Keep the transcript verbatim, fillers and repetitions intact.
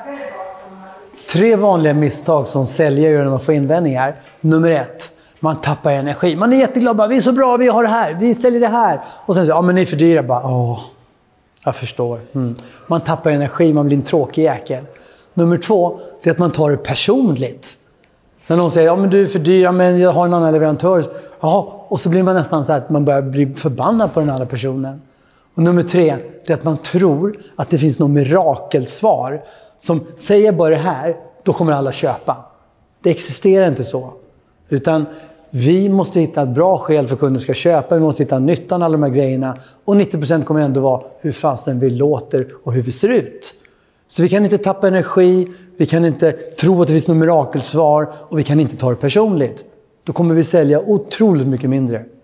Tre vanliga misstag som säljare gör när man får invändningar. Nummer ett, man tappar energi. Man är jätteglad, bara, vi är så bra, vi har det här, vi säljer det här. Och sen så, ja men ni är för dyra, bara, åh, jag förstår. Mm. Man tappar energi, man blir en tråkig jäkel. Nummer två, det är att man tar det personligt. När någon säger, ja men du är för dyra, men jag har en annan leverantör. Jaha, och så blir man nästan så att man börjar bli förbannad på den andra personen. Och nummer tre, det är att man tror att det finns något mirakelsvar som säger bara det här, då kommer alla köpa. Det existerar inte så. Utan vi måste hitta ett bra skäl för kunden ska köpa. Vi måste hitta nyttan av alla de här grejerna. Och nittio procent kommer ändå vara hur fasen vi låter och hur vi ser ut. Så vi kan inte tappa energi. Vi kan inte tro att det finns något mirakelsvar. Och vi kan inte ta det personligt. Då kommer vi sälja otroligt mycket mindre.